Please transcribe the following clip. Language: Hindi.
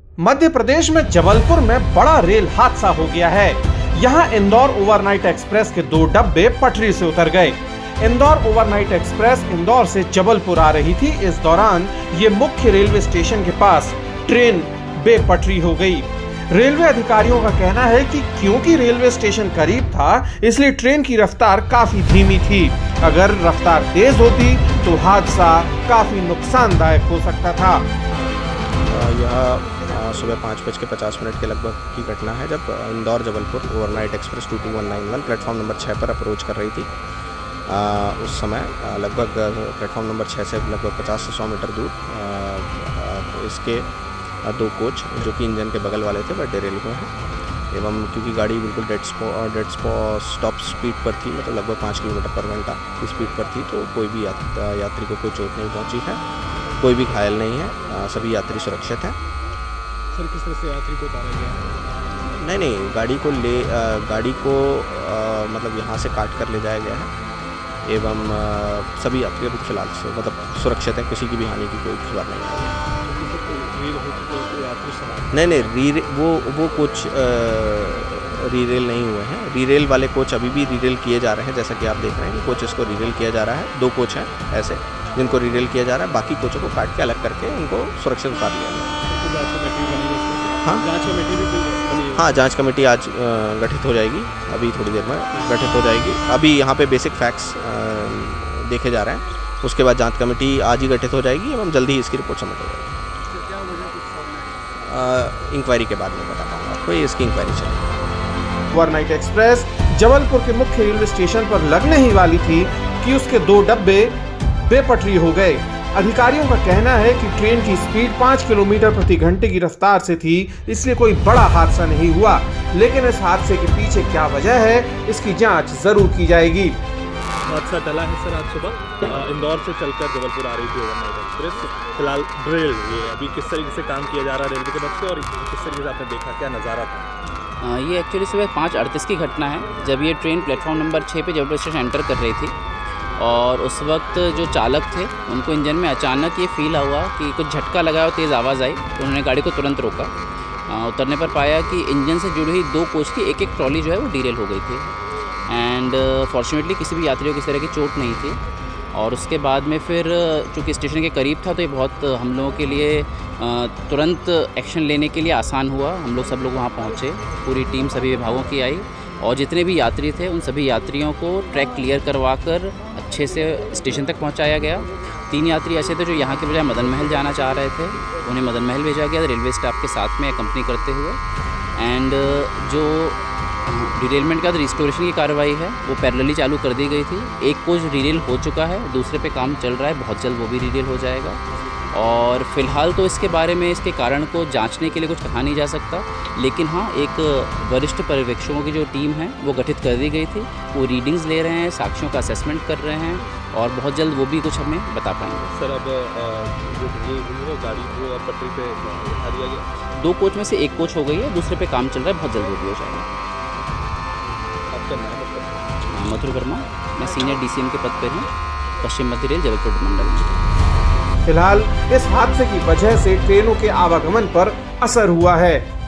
मध्य प्रदेश में जबलपुर में बड़ा रेल हादसा हो गया है। यहाँ इंदौर ओवरनाइट एक्सप्रेस के 2 डब्बे पटरी से उतर गए। इंदौर ओवरनाइट एक्सप्रेस इंदौर से जबलपुर आ रही थी। इस दौरान ये मुख्य रेलवे स्टेशन के पास ट्रेन बेपटरी हो गई। रेलवे अधिकारियों का कहना है कि क्योंकि रेलवे स्टेशन करीब था, इसलिए ट्रेन की रफ्तार काफी धीमी थी। अगर रफ्तार तेज होती तो हादसा काफी नुकसानदायक हो सकता था। यह सुबह 5:50 के लगभग की घटना है, जब Indore Jabalpur overnight express 22191 platform number 6 पर अप्रोच कर रही थी। उस समय लगभग प्लेटफॉर्म नंबर 6 से लगभग 50 से 100 मीटर दूर इसके 2 कोच जो कि इंजन के बगल वाले थे वह डेरेल हुए हैं। एवं क्योंकि गाड़ी बिल्कुल डेड स्टॉप स्पीड पर थी, मतलब लगभग 5 किलोमीटर पर घंटा की स्पीड पर थी, तो कोई भी यात्री को कोई चोट नहीं पहुंची है, कोई भी घायल नहीं है, सभी यात्री सुरक्षित हैं। सर, किस तरह से यात्री को उतारा गया? नहीं, गाड़ी को मतलब यहाँ से काट कर ले जाया गया है एवं सभी यात्री अभी फिलहाल से मतलब सुरक्षित हैं, किसी की भी हानि की कोई खबर नहीं आई है। नहीं, वो कोच रीरेल नहीं हुए हैं। रीरेल वाले कोच अभी भी रीरेल किए जा रहे हैं, जैसा कि आप देख रहे हैं कि कोचेस को रीरेल किया जा रहा है। 2 कोच हैं ऐसे जिनको रीरेल किया जा रहा है, बाकी कोचों को काट के अलग करके उनको सुरक्षित उतार लिया गया। हाँ, जांच कमेटी आज गठित हो जाएगी, अभी थोड़ी देर में गठित हो जाएगी। अभी यहाँ पे बेसिक फैक्ट्स देखे जा रहे हैं, उसके बाद जांच कमेटी आज ही गठित हो जाएगी एवं जल्दी ही इसकी रिपोर्ट सबमिट हो जाएगी। इंक्वायरी के बाद में बता पाऊँगा आपको, ये इसकी इंक्वायरी चलेगी। ओवरनाइट एक्सप्रेस जबलपुर के मुख्य रेलवे स्टेशन पर लगने ही वाली थी कि उसके 2 डब्बे बेपटरी हो गए। अधिकारियों का कहना है कि ट्रेन की स्पीड 5 किलोमीटर प्रति घंटे की रफ्तार से थी, इसलिए कोई बड़ा हादसा नहीं हुआ। लेकिन इस हादसे के पीछे क्या वजह है, इसकी जांच जरूर की जाएगी। हादसा टला है सर, आज सुबह इंदौर से चलकर जबलपुर आ रही थी ओवरनाइट एक्सप्रेस। फिलहाल ड्रिल ये अभी किस तरीके से काम किया जा रहा है रेलवे की तरफ से, और किस तरीके से आपने देखा, क्या नज़ारा था? ये एक्चुअली सुबह 5:38 की घटना है, जब ये ट्रेन प्लेटफॉर्म नंबर 6 पे जबलपुर स्टेशन एंटर कर रही थी। और उस वक्त जो चालक थे उनको इंजन में अचानक ये फील हुआ कि कुछ झटका लगा और तेज़ आवाज़ आई, तो उन्होंने गाड़ी को तुरंत रोका। उतरने पर पाया कि इंजन से जुड़ी हुई 2 कोच की एक ट्रॉली जो है वो डीरेल हो गई थी। एंड फॉर्चुनेटली किसी भी यात्रियों को इस तरह की चोट नहीं थी। और उसके बाद में फिर चूँकि स्टेशन के करीब था, तो ये बहुत हम लोगों के लिए तुरंत एक्शन लेने के लिए आसान हुआ। हम लोग सब लोग वहाँ पहुँचे, पूरी टीम सभी विभागों की आई, और जितने भी यात्री थे उन सभी यात्रियों को ट्रैक क्लियर करवाकर अच्छे से स्टेशन तक पहुंचाया गया। 3 यात्री ऐसे थे जो यहाँ के बजाय मदन महल जाना चाह रहे थे, उन्हें मदन महल भेजा गया रेलवे स्टाफ के साथ में अकम्पनी करते हुए। एंड जो डिरेलमेंट का रिस्टोरेशन की कार्रवाई है वो पैरेलली चालू कर दी गई थी। 1 कोच रीरेल हो चुका है, दूसरे पे काम चल रहा है, बहुत जल्द वो भी रीरेल हो जाएगा। और फिलहाल तो इसके बारे में इसके कारण को जांचने के लिए कुछ कहा नहीं जा सकता, लेकिन हाँ, एक वरिष्ठ पर्यवेक्षकों की जो टीम है वो गठित कर दी गई थी। वो रीडिंग्स ले रहे हैं, साक्ष्यों का असेसमेंट कर रहे हैं, और बहुत जल्द वो भी कुछ हमें बता पाएंगे। सर, अब जो गाड़ी को अब पटरी पे उठा दिया गया। 2 कोच में से 1 कोच हो गई है, दूसरे पे काम चल रहा है, बहुत जल्द वो भी हो जाएगा। आपका नाम? मधुर वर्मा, मैं सीनियर DCM के पद पर हूँ, पश्चिम मध्य रेल जबलपुर मंडल में। फिलहाल इस हादसे की वजह से ट्रेनों के आवागमन पर असर हुआ है।